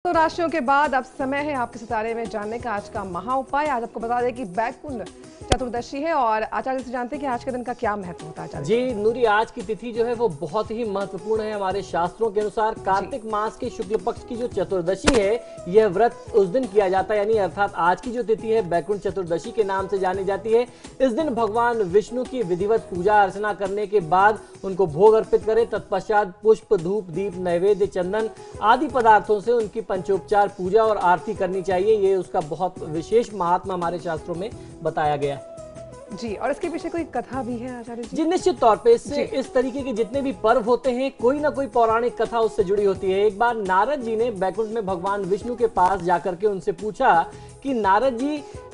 दोस्तों, राशियों के बाद अब समय है आपके सितारे में जानने का आज का महा उपाय। आज आपको बता दें कि बैकुंठ चतुर्दशी है और आचार्य से जानते हैं कि आज के दिन का क्या महत्व होता है। आचार्य जी नूरी, आज की तिथि जो है वो बहुत ही महत्वपूर्ण है। हमारे शास्त्रों के अनुसार कार्तिक मास के शुक्ल पक्ष की जो चतुर्दशी है, यह व्रत उस दिन किया जाता है, यानी अर्थात आज की जो तिथि है बैकुंठ चतुर्दशी के नाम से जानी जाती है। इस दिन भगवान विष्णु की विधिवत पूजा अर्चना करने के बाद उनको भोग अर्पित करें। तत्पश्चात पुष्प, धूप, दीप, नैवेद्य, चंदन आदि पदार्थों से उनकी पंचोपचार पूजा और आरती करनी चाहिए। ये उसका बहुत विशेष महात्मा हमारे शास्त्रों में बताया गया है। जी, और इसके पीछे कोई कथा भी है आचार्य जी? जी निश्चित तौर पे इससे इस तरीके के जितने भी पर्व होते हैं, कोई ना कोई पौराणिक कथा उससे जुड़ी होती है। एक बार नारद जी ने बैकुंठ में भगवान विष्णु के पास जाकर के उनसे पूछा कि नारद जी,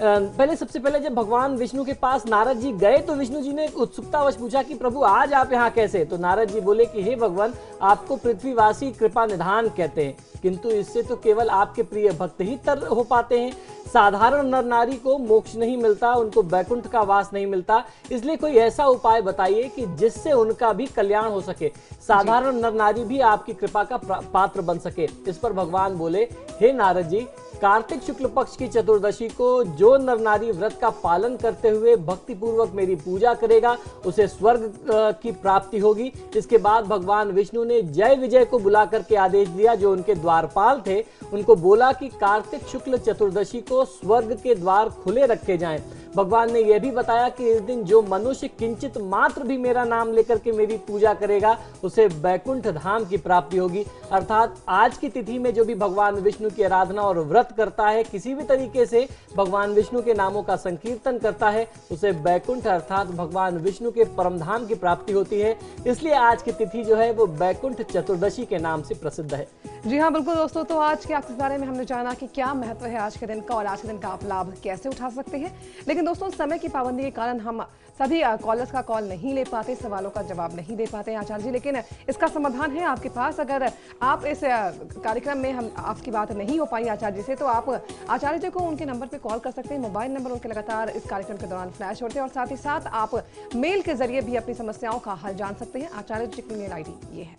सबसे पहले जब भगवान विष्णु के पास नारद जी गए तो विष्णु जी ने उत्सुकतावश पूछा कि प्रभु आज आप यहाँ कैसे? तो नारद जी बोले कि हे भगवान, आपको पृथ्वीवासी कृपा निधान कहते हैं, किंतु इससे तो केवल आपके प्रिय भक्त ही तर हो पाते हैं। साधारण नर नारी को मोक्ष नहीं मिलता, उनको बैकुंठ का वास नहीं मिलता, इसलिए कोई ऐसा उपाय बताइए कि जिससे उनका भी कल्याण हो सके, साधारण नर नारी भी आपकी कृपा का पात्र बन सके। इस पर भगवान बोले, हे नारद जी, कार्तिक शुक्ल पक्ष की चतुर्दशी को जो नर नारी व्रत का पालन करते हुए भक्ति पूर्वक मेरी पूजा करेगा, उसे स्वर्ग की प्राप्ति होगी। इसके बाद भगवान विष्णु ने जय विजय को बुला करके आदेश दिया, जो उनके द्वारपाल थे, उनको बोला कि कार्तिक शुक्ल चतुर्दशी को स्वर्ग के द्वार खुले रखे जाएं। भगवान ने यह भी बताया कि इस दिन जो मनुष्य किंचित मात्र भी मेरा नाम लेकर के मेरी पूजा करेगा, उसे बैकुंठ धाम की प्राप्ति होगी। अर्थात आज की तिथि में जो भी भगवान विष्णु की आराधना और व्रत करता है, किसी भी तरीके से भगवान विष्णु के नामों का संकीर्तन करता है, उसे बैकुंठ अर्थात भगवान विष्णु के परम धाम की प्राप्ति होती है। इसलिए आज की तिथि जो है वो बैकुंठ चतुर्दशी के नाम से प्रसिद्ध है। जी हाँ, बिल्कुल दोस्तों, तो आज के आपके बारे में हमने जाना कि क्या महत्व है आज के दिन का और आज के दिन का आप लाभ कैसे उठा सकते हैं। लेकिन दोस्तों, समय की पाबंदी के कारण हम सभी कॉलर्स का कॉल नहीं ले पाते, सवालों का जवाब नहीं दे पाते हैं आचार्य जी, लेकिन इसका समाधान है आपके पास। अगर आप इस कार्यक्रम में हम आपकी बात नहीं हो पाई आचार्य जी से, तो आप आचार्य जी को उनके नंबर पे कॉल कर सकते हैं। मोबाइल नंबर उनके लगातार इस कार्यक्रम के दौरान फ्लैश होते हैं और साथ ही साथ आप मेल के जरिए भी अपनी समस्याओं का हल जान सकते हैं। आचार्य जी की मेल ID ये है।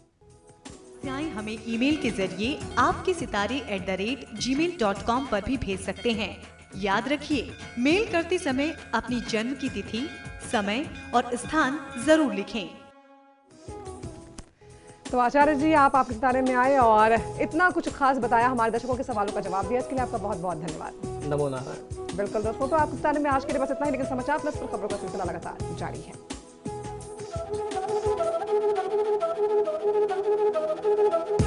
हमें ईमेल के जरिए आपके सितारे@gmail.com पर भी भेज सकते हैं। याद रखिए, मेल करते समय अपनी जन्म की तिथि, समय और स्थान जरूर लिखें। तो आचार्य जी, आप आपके सितारे में आए और इतना कुछ खास बताया, हमारे दर्शकों के सवालों का जवाब दिया, इसके लिए आपका बहुत बहुत धन्यवाद। नमो नारायण। बिल्कुल दोस्तों, तो आपके सितारे में आज के लिए बस इतना ही, लेकिन समाचार प्लस पर खबरों का सिलसिला लगातार जारी है।